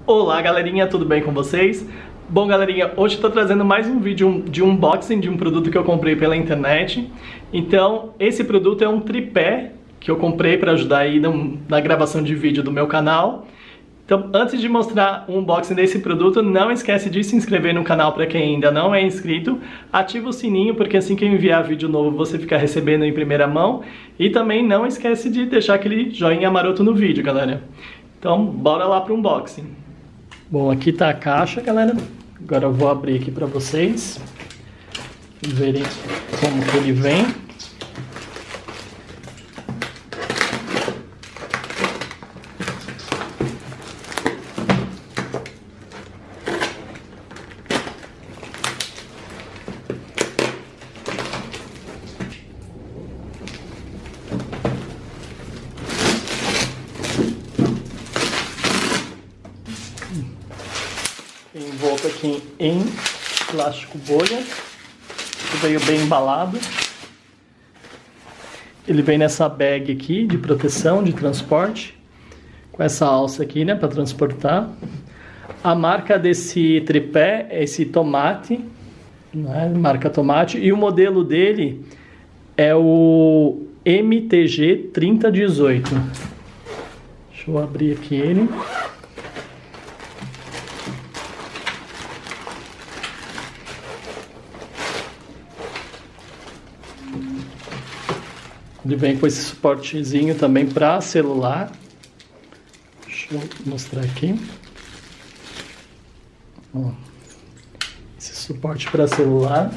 Olá galerinha, tudo bem com vocês? Bom galerinha, hoje estou trazendo mais um vídeo de unboxing de um produto que eu comprei pela internet. Então, esse produto é um tripé que eu comprei para ajudar aí na gravação de vídeo do meu canal. Então, antes de mostrar o unboxing desse produto, não esquece de se inscrever no canal para quem ainda não é inscrito. Ativa o sininho, porque assim que eu enviar vídeo novo, você fica recebendo em primeira mão. E também não esquece de deixar aquele joinha maroto no vídeo, galera. Então, bora lá para o unboxing. Bom, aqui tá a caixa, galera. Agora eu vou abrir aqui para vocês verem como que ele vem. Envolto aqui em plástico bolha, veio bem embalado. Ele vem nessa bag aqui de proteção, de transporte, com essa alça aqui, né, para transportar. A marca desse tripé é esse Tomate, né, marca Tomate, e o modelo dele é o MTG 3018. Deixa eu abrir aqui ele. Ele vem com esse suportezinho também para celular. Deixa eu mostrar aqui. Ó, esse suporte para celular.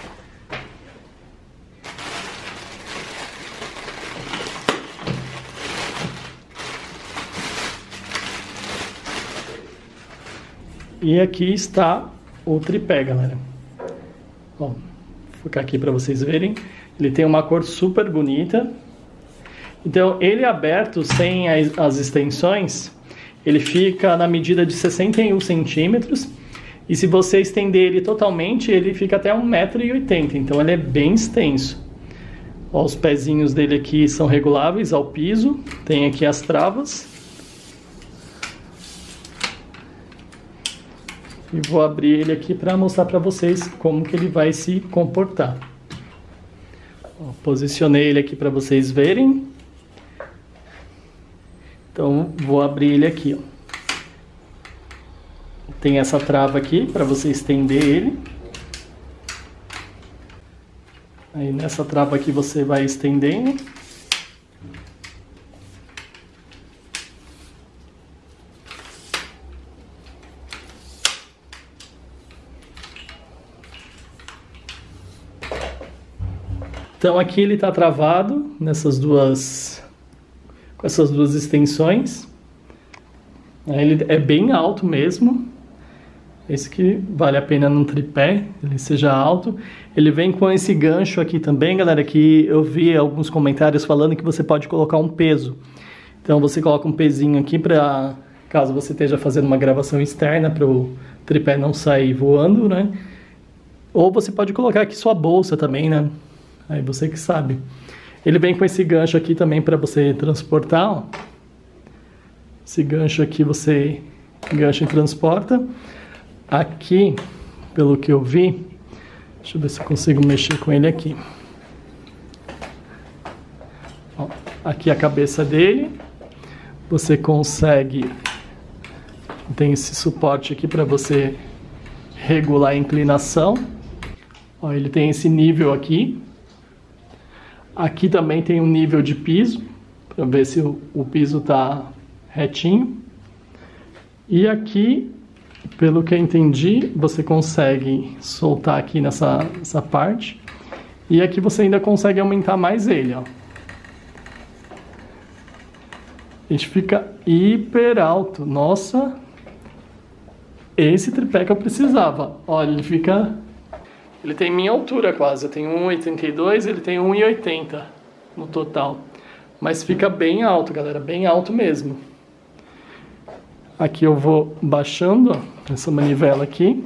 E aqui está o tripé, galera. Ó, vou focar aqui para vocês verem. Ele tem uma cor super bonita. Então, ele aberto sem as extensões, ele fica na medida de 61 centímetros. E se você estender ele totalmente, ele fica até 1,80 m. Então, ele é bem extenso. Ó, os pezinhos dele aqui são reguláveis ao piso. Tem aqui as travas. E vou abrir ele aqui para mostrar para vocês como que ele vai se comportar. Posicionei ele aqui para vocês verem. Então vou abrir ele aqui, ó. Tem essa trava aqui para você estender ele. Aí nessa trava aqui você vai estendendo. Então aqui ele está travado nessas com essas duas extensões. Ele é bem alto mesmo. Esse que vale a pena num tripé, ele seja alto. Ele vem com esse gancho aqui também, galera, que eu vi alguns comentários falando que você pode colocar um peso. Então você coloca um pezinho aqui para caso você esteja fazendo uma gravação externa para o tripé não sair voando, né? Ou você pode colocar aqui sua bolsa também, né? Aí você que sabe. Ele vem com esse gancho aqui também para você transportar, ó. Esse gancho aqui você engancha e transporta. Aqui, pelo que eu vi, deixa eu ver se eu consigo mexer com ele aqui. Ó, aqui a cabeça dele. Você consegue... Tem esse suporte aqui para você regular a inclinação. Ó, ele tem esse nível aqui. Aqui também tem um nível de piso, para ver se o piso está retinho. E aqui, pelo que eu entendi, você consegue soltar aqui nessa parte. E aqui você ainda consegue aumentar mais ele, ó. A gente fica hiper alto. Nossa! Esse tripé que eu precisava. Olha, ele fica... Ele tem minha altura quase, eu tenho 1,82, ele tem 1,80 no total. Mas fica bem alto, galera, bem alto mesmo. Aqui eu vou baixando, ó, essa manivela aqui.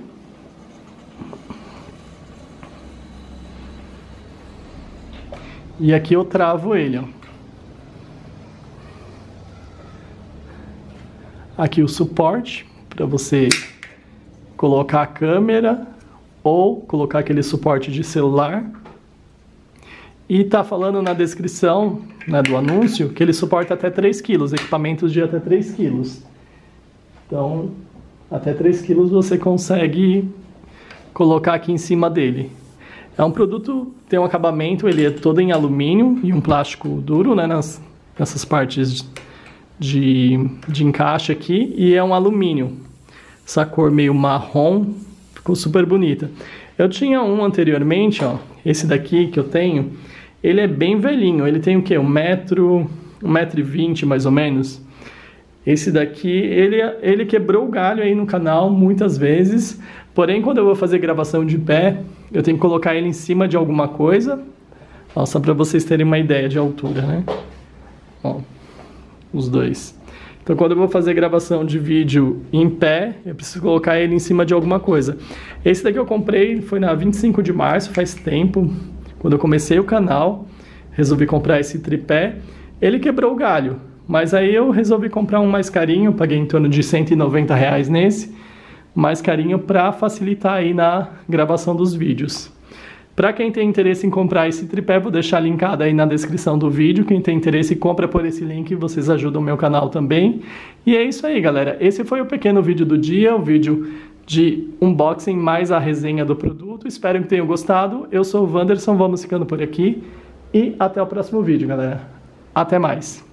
E aqui eu travo ele, ó. Aqui o suporte para você colocar a câmera ou colocar aquele suporte de celular. E tá falando na descrição, né, do anúncio que ele suporta até 3 kg, equipamentos de até 3 kg. Então, até 3 kg você consegue colocar aqui em cima dele. É um produto, tem um acabamento, ele é todo em alumínio e um plástico duro, né, nessas partes de encaixe aqui, e é um alumínio. Essa cor meio marrom, ficou super bonita. Eu tinha um anteriormente, ó, esse daqui que eu tenho, ele é bem velhinho, ele tem o quê? 1,20 m mais ou menos. Esse daqui, ele quebrou o galho aí no canal muitas vezes, porém quando eu vou fazer gravação de pé, eu tenho que colocar ele em cima de alguma coisa, ó, só para vocês terem uma ideia de altura, né? Ó, os dois. Então quando eu vou fazer gravação de vídeo em pé, eu preciso colocar ele em cima de alguma coisa. Esse daqui eu comprei, foi na 25 de março, faz tempo. Quando eu comecei o canal, resolvi comprar esse tripé. Ele quebrou o galho, mas aí eu resolvi comprar um mais carinho, paguei em torno de R$190 nesse, mais carinho para facilitar aí na gravação dos vídeos. Para quem tem interesse em comprar esse tripé, vou deixar linkado aí na descrição do vídeo. Quem tem interesse, compra por esse link, vocês ajudam o meu canal também. E é isso aí, galera. Esse foi o pequeno vídeo do dia, o vídeo de unboxing mais a resenha do produto. Espero que tenham gostado. Eu sou o Wanderson, vamos ficando por aqui e até o próximo vídeo, galera. Até mais!